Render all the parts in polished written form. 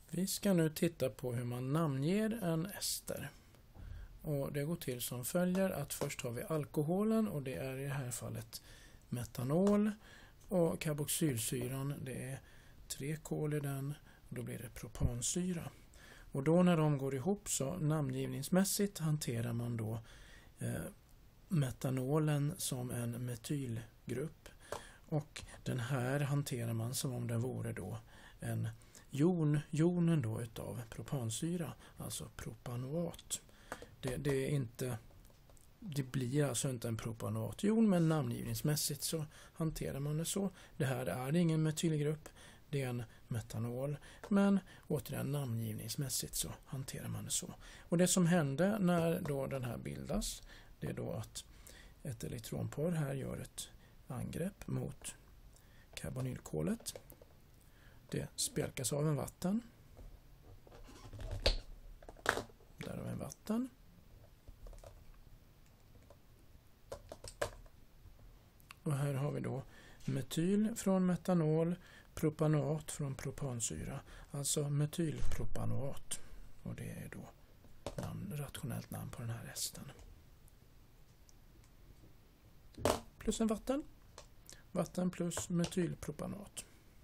Vi ska nu titta på hur man namnger en ester. Och det går till som följer att först har vi alkoholen och det är i det här fallet metanol. Och karboxylsyran, det är 3 kol i den och då blir det propansyra. Och då när de går ihop så namngivningsmässigt hanterar man då metanolen som en metylgrupp. Och den här hanterar man som om det vore då en jonen då utav propansyra, alltså propanoat. Det blir alltså inte en propanoatjon, men namngivningsmässigt så hanterar man det så. Det här är ingen metylgrupp, det är en metanol, men återigen namngivningsmässigt så hanterar man det så. Och det som hände när då den här bildas, det är då att ett elektronpar här gör ett angrepp mot karbonylkolet. Det spjälkas av en vatten. Där har vi en vatten. Och här har vi då metyl från metanol, propanoat från propansyra. Alltså metylpropanoat. Och det är då rationellt namn på den här esten. Plus en vatten. Vatten plus metylpropanat.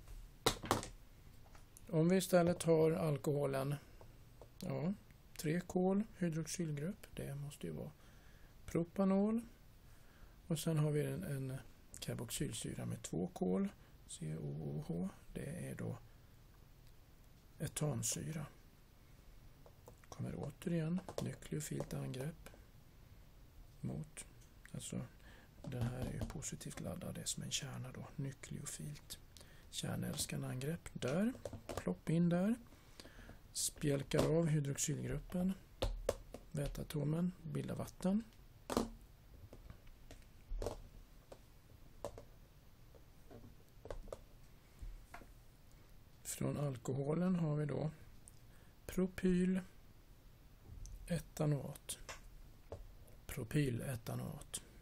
Om vi istället har alkoholen, 3 kol, hydroxylgrupp, det måste ju vara propanol. Och sen har vi en karboxylsyra med 2 kol, COOH, det är då etansyra. Kommer återigen nukleofilt angrepp mot, alltså den här är ju positivt laddad, det är som en kärna då, nukleofilt. Kärnälskande angrepp där, plopp in där, spjälkar av hydroxylgruppen, väteatomen, bildar vatten. Från alkoholen har vi då propyletanoat. Propyletanoat.